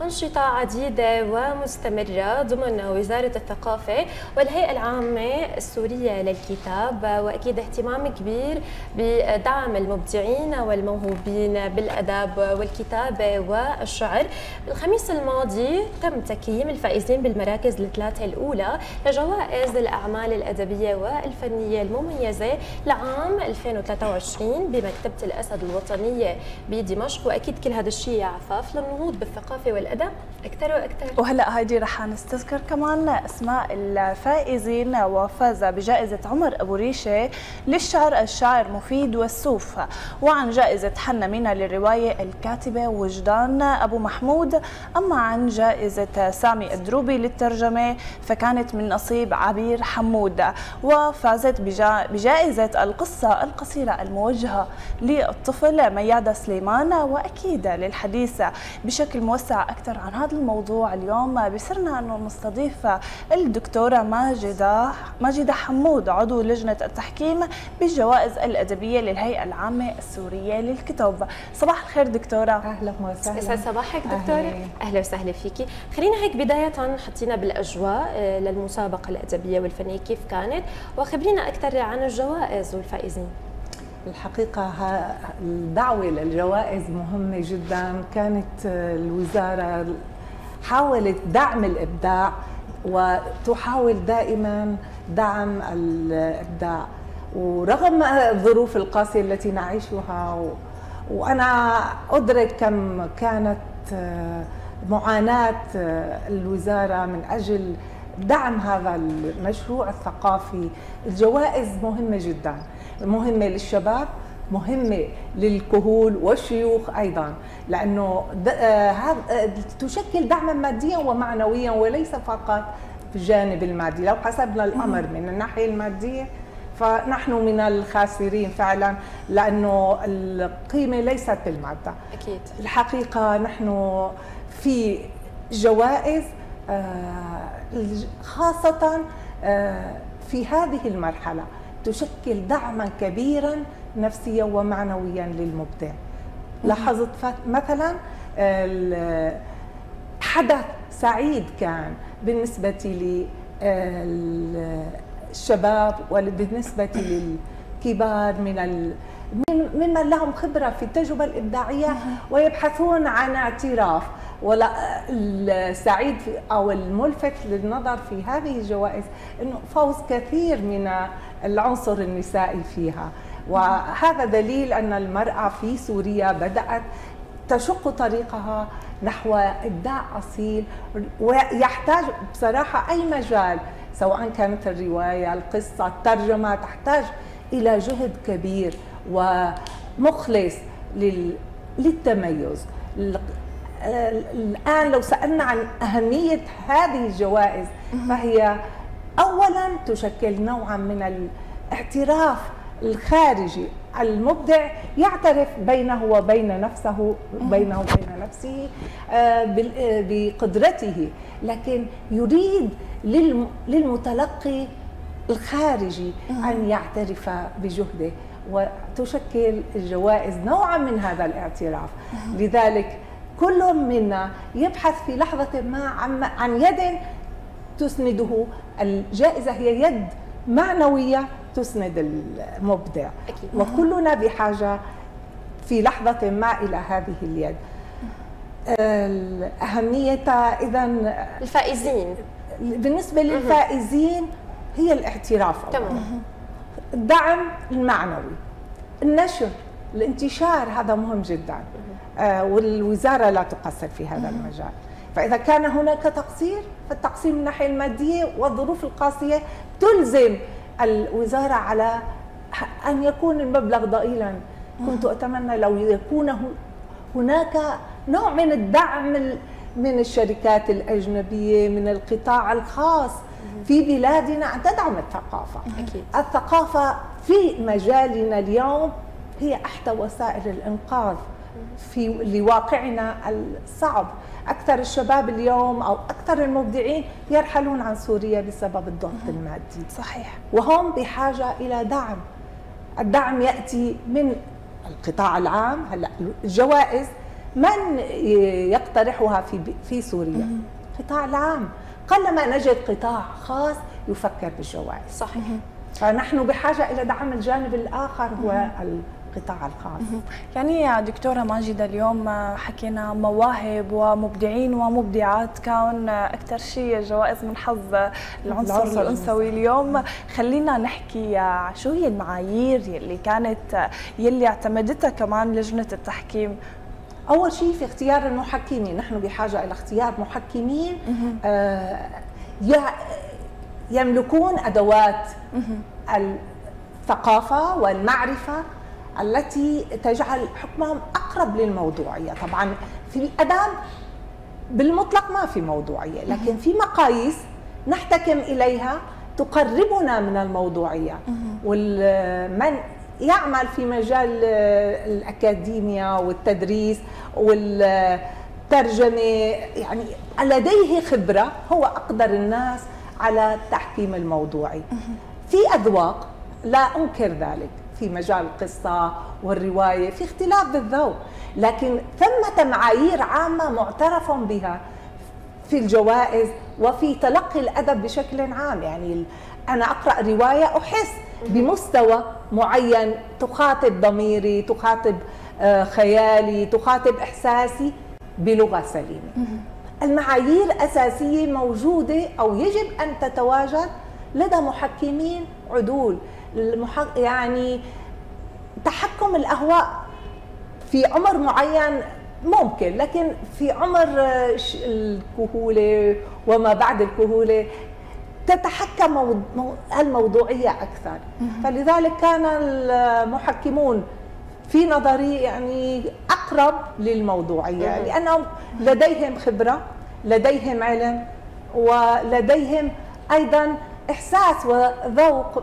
أنشطة عديدة ومستمرة ضمن وزارة الثقافة والهيئة العامة السورية للكتاب، وأكيد اهتمام كبير بدعم المبدعين والموهوبين بالأدب والكتابة والشعر. الخميس الماضي تم تكريم الفائزين بالمراكز الثلاثة الأولى لجوائز الأعمال الأدبية والفنية المميزة لعام 2023 بمكتبة الأسد الوطنية بدمشق. وأكيد كل هذا الشيء يا عفاف للنهوض بالثقافة والأدب أكثر وأكثر. وهلا هيدي رح نستذكر كمان أسماء الفائزين. وفاز بجائزة عمر أبو ريشة للشعر الشاعر مفيد والسوف، وعن جائزة حنا مينا للرواية الكاتبة وجدان أبو محمود. أما عن جائزة سامي الدروبي للترجمة فكانت من نصيب عبير حمود. وفازت بجائزة القصة القصيرة الموجهة للطفل ميادة سليمان. وأكيد للحديث بشكل موسع أكثر عن هذا الموضوع اليوم بصرنا أنه نستضيف الدكتورة ماجدة حمود عضو لجنة التحكيم بالجوائز الأدبية للهيئة العامة السورية للكتب. صباح الخير دكتورة. أهلا وسهلا. يسعد صباحك دكتورة. أهلا وسهلا فيكي. خلينا هيك بداية حطينا بالأجواء للمسابقة الأدبية والفنية كيف كانت، وخبرينا أكثر عن الجوائز والفائزين. الحقيقة الدعوة للجوائز مهمة جدا. كانت الوزارة حاولت دعم الإبداع وتحاول دائما دعم الإبداع، ورغم الظروف القاسية التي نعيشها وأنا أدرك كم كانت معاناة الوزارة من أجل دعم هذا المشروع الثقافي. الجوائز مهمة جدا، مهمة للشباب، مهمة للكهول والشيوخ أيضا، لأنه تشكل دعما ماديا ومعنويا وليس فقط في الجانب المادي. لو حسبنا الأمر من الناحية المادية فنحن من الخاسرين فعلا، لأنه القيمة ليست بالمادة. أكيد. الحقيقة نحن في جوائز خاصة في هذه المرحلة تشكل دعما كبيرا نفسيا ومعنويا للمبدع. لاحظت مثلا حدث سعيد كان بالنسبة للشباب وبالنسبة للكبار ممن لهم خبرة في التجربة الإبداعية ويبحثون عن اعتراف. ولا السعيد أو الملفت للنظر في هذه الجوائز أنه فوز كثير من العنصر النسائي فيها، وهذا دليل أن المرأة في سوريا بدأت تشق طريقها نحو إبداع أصيل. ويحتاج بصراحة أي مجال سواء كانت الرواية، القصة، الترجمة، تحتاج إلى جهد كبير ومخلص للتميز. الآن لو سألنا عن أهمية هذه الجوائز فهي أولاً تشكل نوعاً من الاعتراف الخارجي. المبدع يعترف بينه وبين نفسه بقدرته، لكن يريد للمتلقي الخارجي أن يعترف بجهده، وتشكل الجوائز نوعاً من هذا الاعتراف. لذلك كل منا يبحث في لحظة ما عن يد تسنده. الجائزة هي يد معنوية تسند المبدع. أكيد. وكلنا بحاجة في لحظة ما إلى هذه اليد. أهميتها إذن الفائزين بالنسبة للفائزين هي الاعتراف، تمام، الدعم المعنوي، النشر، الانتشار، هذا مهم جدا. والوزارة لا تقصر في هذا المجال. فإذا كان هناك تقصير فالتقصير من الناحية المادية والظروف القاسية تلزم الوزارة على أن يكون المبلغ ضئيلا. كنت أتمنى لو يكون هناك نوع من الدعم من الشركات الأجنبية، من القطاع الخاص في بلادنا أن تدعم الثقافة. أكيد. الثقافة في مجالنا اليوم هي أحدى وسائل الإنقاذ لواقعنا الصعب. أكثر الشباب اليوم أو أكثر المبدعين يرحلون عن سوريا بسبب الضغط المادي. صحيح. وهم بحاجة إلى دعم. الدعم يأتي من القطاع العام. هلا الجوائز من يقترحها في سوريا؟ القطاع العام. قلما نجد قطاع خاص يفكر بالجوائز. صحيح. فنحن بحاجة إلى دعم الجانب الآخر هو القطاع الخاص. يعني يا دكتورة ماجدة اليوم حكينا مواهب ومبدعين ومبدعات، كون أكثر شيء جوائز من حظ العنصر الأنثوي. اليوم خلينا نحكي شو هي المعايير يلي اعتمدتها كمان لجنة التحكيم. أول شيء في اختيار المحكمين، نحن بحاجة إلى اختيار محكمين يملكون أدوات الثقافة والمعرفة التي تجعل حكمهم أقرب للموضوعية. طبعا في الأدب بالمطلق ما في موضوعية، لكن في مقاييس نحتكم إليها تقربنا من الموضوعية. ومن يعمل في مجال الأكاديميا والتدريس والترجمة يعني لديه خبرة، هو أقدر الناس على التحكيم الموضوعي. في أذواق لا أنكر ذلك، في مجال القصة والرواية في اختلاف بالذوق، لكن ثمة معايير عامة معترف بها في الجوائز وفي تلقي الأدب بشكل عام. يعني أنا أقرأ رواية أحس بمستوى معين، تخاطب ضميري، تخاطب خيالي، تخاطب إحساسي بلغة سليمة. المعايير أساسية موجودة أو يجب أن تتواجد لدى محكمين عدول. يعني تحكم الأهواء في عمر معين ممكن، لكن في عمر الكهولة وما بعد الكهولة تتحكم الموضوعية أكثر. فلذلك كان المحكمون في نظري يعني أقرب للموضوعية، لأنهم لديهم خبرة، لديهم علم، ولديهم أيضا إحساس وذوق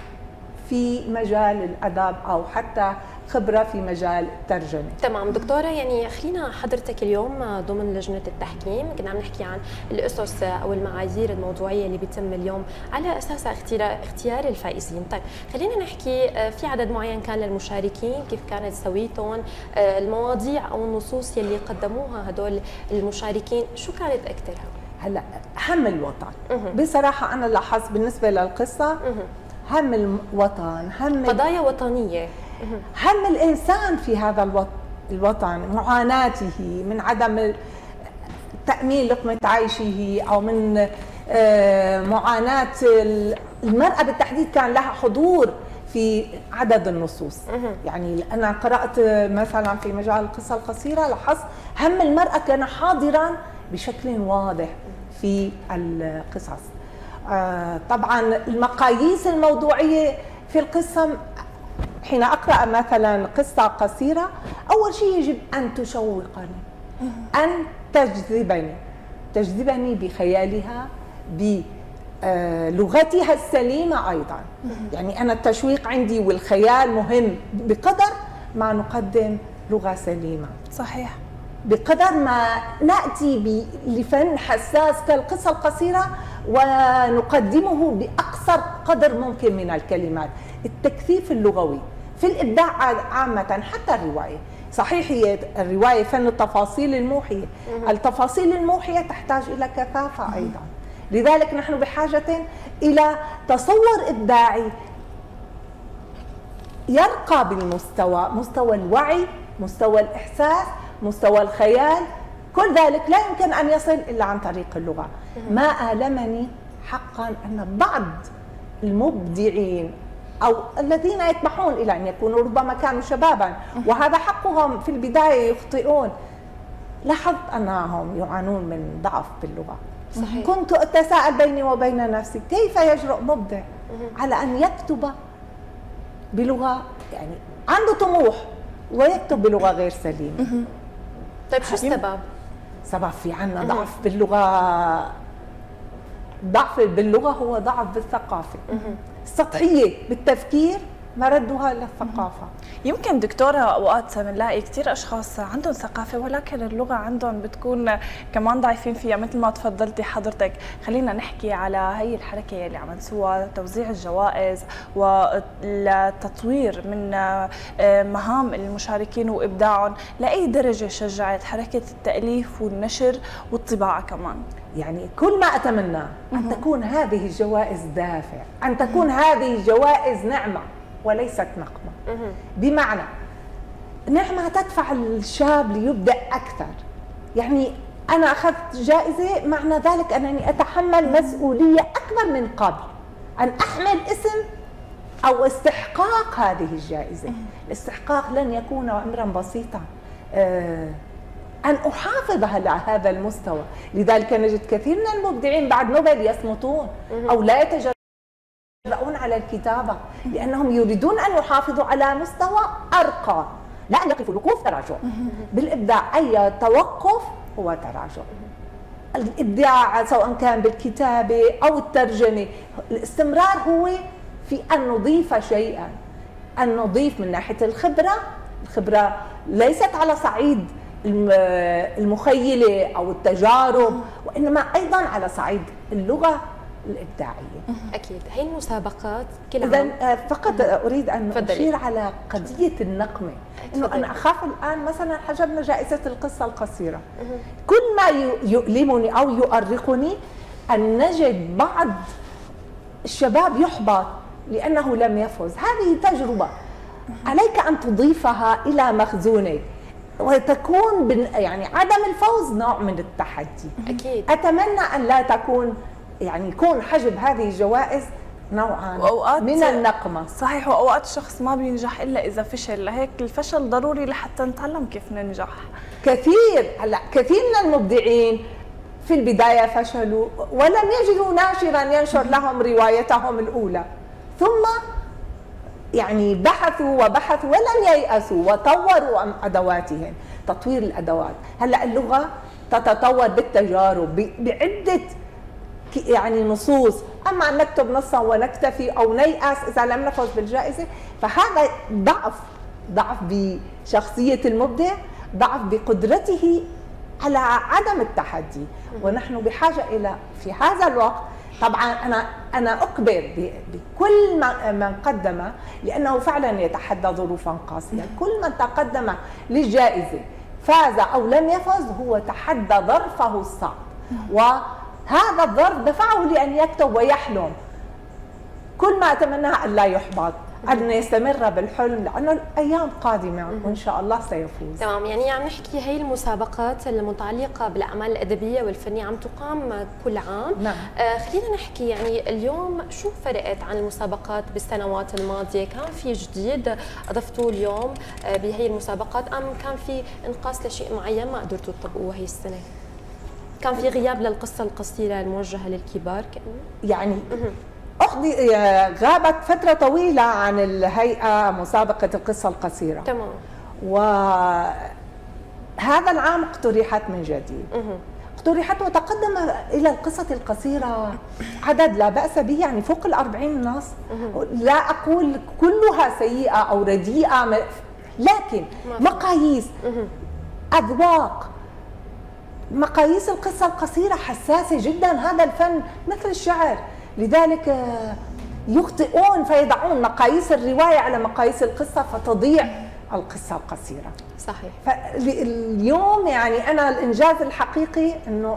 في مجال الأدب أو حتى خبرة في مجال الترجمة. تمام دكتورة، يعني خلينا حضرتك اليوم ضمن لجنة التحكيم كنا عم نحكي عن الأسس أو المعايير الموضوعية اللي بيتم اليوم على أساسها اختيار الفائزين. طيب خلينا نحكي في عدد معين كان للمشاركين، كيف كانت سويتهم، المواضيع أو النصوص يلي قدموها هدول المشاركين شو كانت أكثرها؟ هلا هم الوطن بصراحة أنا لاحظت بالنسبة للقصة هم الوطن، هم قضايا وطنية، هم الإنسان في هذا الوطن، معاناته من عدم تأمين لقمة عيشه أو من معاناة المرأة بالتحديد. كان لها حضور في عدد النصوص. يعني أنا قرأت مثلا في مجال القصة القصيرة لاحظت هم المرأة كان حاضرا بشكل واضح في القصص. طبعا المقاييس الموضوعية في القصة، حين أقرأ مثلا قصة قصيرة أول شيء يجب أن تشوقني، أن تجذبني بخيالها، بلغتها السليمة أيضا. يعني أنا التشويق عندي والخيال مهم بقدر ما نقدم لغة سليمة. صحيح. بقدر ما نأتي لفن حساس كالقصة القصيرة ونقدمه بأقصر قدر ممكن من الكلمات. التكثيف اللغوي في الإبداع عامة، حتى الرواية. صحيح هي الرواية فن التفاصيل الموحية، التفاصيل الموحية تحتاج إلى كثافة أيضا. لذلك نحن بحاجة إلى تصور إبداعي يرقى بالمستوى، مستوى الوعي، مستوى الإحساس، مستوى الخيال. كل ذلك لا يمكن أن يصل إلا عن طريق اللغة. ما آلمني حقا أن بعض المبدعين أو الذين يطمحون إلى أن يكونوا، ربما كانوا شبابا وهذا حقهم، في البداية يخطئون. لاحظت أنهم يعانون من ضعف باللغة. صحيح. كنت أتساءل بيني وبين نفسي كيف يجرؤ مبدع على أن يكتب بلغة، يعني عنده طموح ويكتب بلغة غير سليمة. طيب شو السبب؟ سبب في عنا ضعف باللغة. ضعف باللغة هو ضعف بالثقافة، السطحية بالتفكير مردها للثقافة. يمكن دكتورة أوقات بنلاقي كثير أشخاص عندهم ثقافة ولكن اللغة عندهم بتكون كمان ضعيفين فيها مثل ما تفضلتي حضرتك. خلينا نحكي على هي الحركة اللي عملتوها، توزيع الجوائز والتطوير من مهام المشاركين وإبداعهم، لأي درجة شجعت حركة التأليف والنشر والطباعة كمان؟ يعني كل ما أتمنى أن تكون هذه الجوائز دافع، أن تكون هذه الجوائز نعمة وليست نقمة. بمعنى نعمة تدفع الشاب ليبدع أكثر. يعني أنا أخذت جائزة، معنى ذلك أنني أتحمل مسؤولية أكبر من قبل، أن أحمل اسم أو استحقاق هذه الجائزة. الاستحقاق لن يكون أمرا بسيطا، أن أحافظ على هذا المستوى. لذلك نجد كثير من المبدعين بعد نوبل يصمتون أو لا يتجرؤون على الكتابة، لأنهم يريدون أن يحافظوا على مستوى أرقى، لا أن يقفوا الوقوف تراجع بالإبداع. أي توقف هو تراجع. الإبداع سواء كان بالكتابة أو الترجمة، الاستمرار هو في أن نضيف شيئا، أن نضيف من ناحية الخبرة. الخبرة ليست على صعيد المخيلة أو التجارب، وإنما أيضا على صعيد اللغة الإبداعية. أكيد. هي المسابقات كل عام. إذن فقط أريد أن أشير على قضية النقمة، إنه أنا أخاف الآن مثلا حجبنا جائزة القصة القصيرة. كل ما يؤلمني أو يؤرقني أن نجد بعض الشباب يحبط لأنه لم يفز. هذه تجربة عليك أن تضيفها إلى مخزونك، وتكون يعني عدم الفوز نوع من التحدي. أكيد. أتمنى أن لا تكون، يعني يكون حجب هذه الجوائز نوعا من النقمة. صحيح. وأوقات الشخص ما بينجح إلا إذا فشل، لهيك الفشل ضروري لحتى نتعلم كيف ننجح. كثير من المبدعين في البداية فشلوا ولم يجدوا ناشرا ينشر لهم روايتهم الأولى، ثم يعني بحثوا وبحثوا ولم ييأسوا وطوروا أدواتهم. تطوير الأدوات، هلأ اللغة تتطور بالتجارب بعدة يعني نصوص. أما أن نكتب نصا ونكتفي أو نيأس إذا لم نفز بالجائزة، فهذا ضعف بشخصية المبدع، ضعف بقدرته على عدم التحدي. ونحن بحاجة إلى في هذا الوقت، طبعا أنا أكبر بكل من قدم، لأنه فعلا يتحدى ظروفا قاسية. كل من تقدم للجائزة فاز أو لم يفز هو تحدى ظرفه الصعب، وهذا الظرف دفعه لأن يكتب ويحلم. كل ما أتمناه أن لا يحبط، أن يستمر بالحلم، لأنه الأيام قادمة وإن شاء الله سيفوز. تمام. يعني عم نحكي هي المسابقات المتعلقة بالأعمال الأدبية والفنية عم تقام كل عام. نعم. خلينا نحكي يعني اليوم شو فرقت عن المسابقات بالسنوات الماضية؟ كان في جديد أضفتوه اليوم بهي المسابقات، أم كان في إنقاص لشيء معين ما قدرتوا تطبقوه هي السنة؟ كان في غياب للقصة القصيرة الموجهة للكبار كأنه؟ يعني غابت فترة طويلة عن الهيئة مسابقة القصة القصيرة. تمام. وهذا العام اقترحت من جديد. اقترحت وتقدم إلى القصة القصيرة عدد لا بأس به، يعني فوق 40 نص. لا أقول كلها سيئة أو رديئة، لكن مقاييس، أذواق. مقاييس القصة القصيرة حساسة جدا. هذا الفن مثل الشعر، لذلك يخطئون فيضعون مقاييس الرواية على مقاييس القصة فتضيع القصة القصيرة. صحيح. فاليوم يعني أنا الإنجاز الحقيقي أنه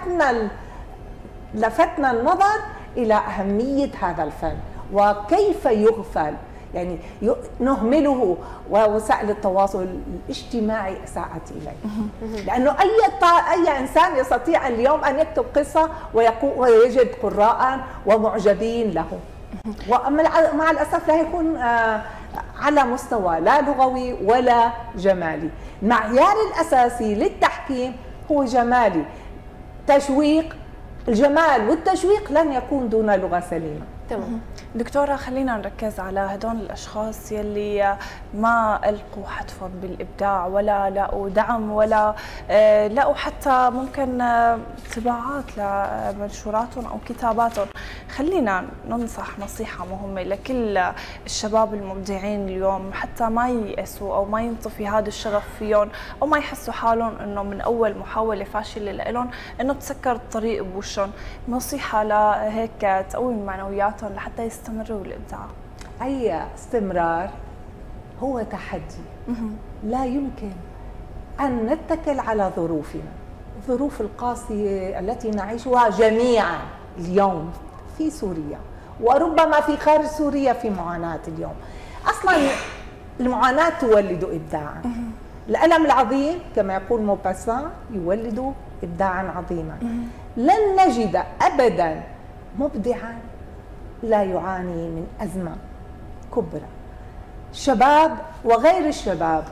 لفتنا النظر إلى أهمية هذا الفن وكيف يغفل، يعني نهمله، ووسائل التواصل الاجتماعي أساءت إليه. لأنه أي إنسان يستطيع اليوم أن يكتب قصة ويجد قراء ومعجبين له، ومع الأسف لا يكون على مستوى لا لغوي ولا جمالي. المعيار الأساسي للتحكيم هو جمالي، تشويق. الجمال والتشويق لن يكون دون لغة سليمة. تمام. دكتورة، خلينا نركز على هدول الأشخاص يلي ما ألقوا حتفهم بالإبداع ولا لقوا دعم ولا لقوا حتى ممكن طباعات لمنشوراتهم أو كتاباتهم. خلينا ننصح نصيحة مهمة لكل الشباب المبدعين اليوم حتى ما ييأسوا أو ما ينطفي هذا الشغف فيهم أو ما يحسوا حالهم إنه من أول محاولة فاشلة لهم إنه تسكر الطريق بوشهم، نصيحة لهيك تقوي من معنوياتهم لحتى يستمروا بالإبداع. أي استمرار هو تحدي، لا يمكن أن نتكل على ظروفنا، الظروف القاسية التي نعيشها جميعا اليوم في سوريا وربما في خارج سوريا في معاناة اليوم. أصلا المعاناة تولد إبداعا، الألم العظيم كما يقول موباسان يولد إبداعا عظيما. لن نجد أبدا مبدعا لا يعاني من أزمة كبرى. الشباب وغير الشباب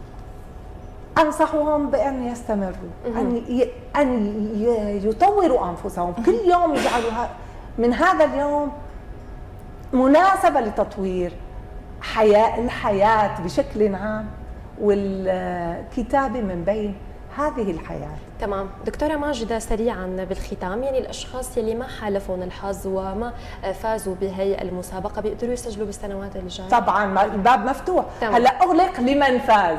أنصحهم بأن يستمروا، أن يطوروا أنفسهم كل يوم، يجعلوا من هذا اليوم مناسبة لتطوير الحياة بشكل عام، والكتابة من بين هذه الحياة. تمام. دكتورة ماجدة، سريعا بالختام، يعني الأشخاص يلي ما حالفهم الحظ وما فازوا بهي المسابقة بيقدروا يسجلوا بالسنوات الجاية؟ طبعا الباب مفتوح. هلا أغلق لمن فاز،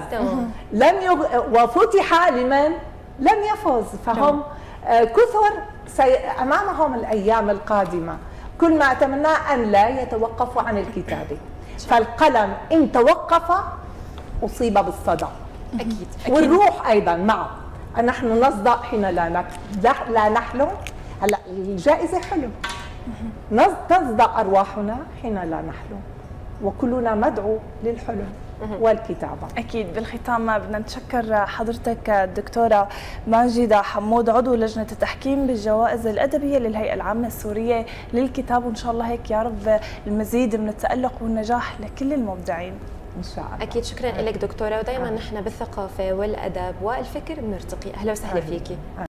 وفتح لمن لم يفوز، فهم كثر أمامهم الأيام القادمة. كل ما أتمناه أن لا يتوقفوا عن الكتابة، فالقلم إن توقف أصيب بالصدى. أكيد. والروح أيضا معه، نحن نصدأ حين لا نحلم. هلا الجائزة حلم، تصدأ أرواحنا حين لا نحلم، وكلنا مدعو للحلم والكتابة. أكيد. بالختام بدنا نتشكر حضرتك الدكتورة ماجدة حمود، عضو لجنة التحكيم بالجوائز الأدبية للهيئة العامة السورية للكتاب، وإن شاء الله هيك يا رب المزيد من التألق والنجاح لكل المبدعين إن شاء الله. أكيد. شكرا لك دكتورة، ودائما نحن بالثقافة والأدب والفكر بنرتقي. أهلا وسهلا فيكي.